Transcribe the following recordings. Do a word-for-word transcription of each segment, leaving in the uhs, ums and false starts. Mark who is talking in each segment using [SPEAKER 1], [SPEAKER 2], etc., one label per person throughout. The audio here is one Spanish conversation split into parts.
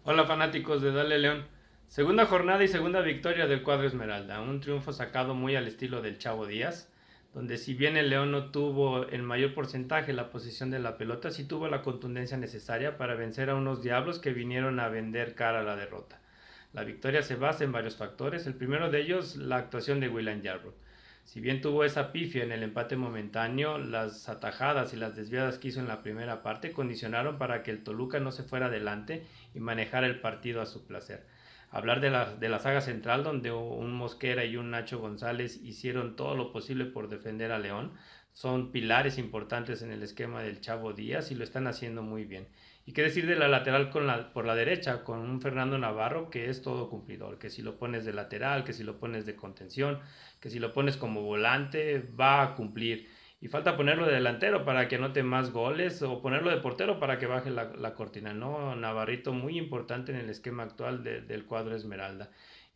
[SPEAKER 1] Hola fanáticos de Dale León. Segunda jornada y segunda victoria del cuadro Esmeralda. Un triunfo sacado muy al estilo del Chavo Díaz, donde si bien el León no tuvo el mayor porcentaje la posición de la pelota, sí tuvo la contundencia necesaria para vencer a unos diablos que vinieron a vender cara a la derrota. La victoria se basa en varios factores. El primero de ellos, la actuación de William Yarbrough. Si bien tuvo esa pifia en el empate momentáneo, las atajadas y las desviadas que hizo en la primera parte condicionaron para que el Toluca no se fuera adelante y manejara el partido a su placer. Hablar de la, de la saga central, donde un Mosquera y un Nacho González hicieron todo lo posible por defender a León, son pilares importantes en el esquema del Chavo Díaz y lo están haciendo muy bien. Y qué decir de la lateral con la, por la derecha, con un Fernando Navarro que es todo cumplidor, que si lo pones de lateral, que si lo pones de contención, que si lo pones como volante, va a cumplir. Y falta ponerlo de delantero para que anote más goles o ponerlo de portero para que baje la, la cortina, ¿no? Navarrito muy importante en el esquema actual de, del cuadro Esmeralda.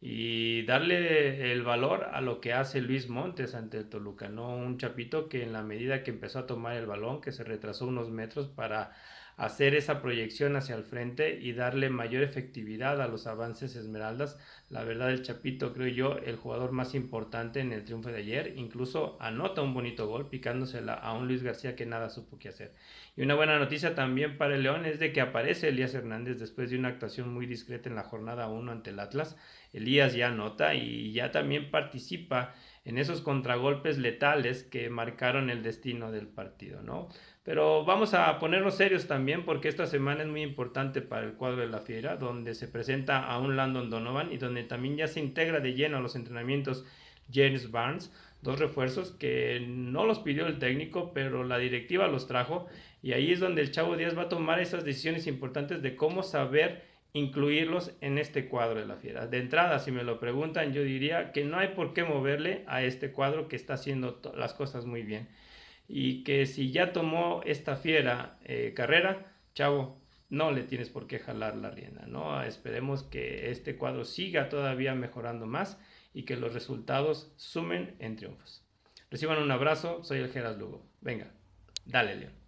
[SPEAKER 1] Y darle el valor a lo que hace Luis Montes ante el Toluca, ¿no? Un chapito que en la medida que empezó a tomar el balón, que se retrasó unos metros para hacer esa proyección hacia el frente y darle mayor efectividad a los avances Esmeraldas. La verdad, el Chapito, creo yo, el jugador más importante en el triunfo de ayer, incluso anota un bonito gol picándosela a un Luis García que nada supo qué hacer. Y una buena noticia también para el León es de que aparece Elías Hernández después de una actuación muy discreta en la jornada uno ante el Atlas. Elías ya anota y ya también participa en esos contragolpes letales que marcaron el destino del partido, ¿no? Pero vamos a ponernos serios también porque esta semana es muy importante para el cuadro de la Fiera, donde se presenta a un Landon Donovan y donde también ya se integra de lleno a los entrenamientos James Barnes, dos refuerzos que no los pidió el técnico, pero la directiva los trajo y ahí es donde el Chavo Díaz va a tomar esas decisiones importantes de cómo saber incluirlos en este cuadro de la Fiera. De entrada, si me lo preguntan, yo diría que no hay por qué moverle a este cuadro que está haciendo las cosas muy bien y que si ya tomó esta fiera eh, carrera, chavo, no le tienes por qué jalar la rienda, ¿no? Esperemos que este cuadro siga todavía mejorando más y que los resultados sumen en triunfos. Reciban un abrazo, soy el Geras Lugo. Venga, dale, León.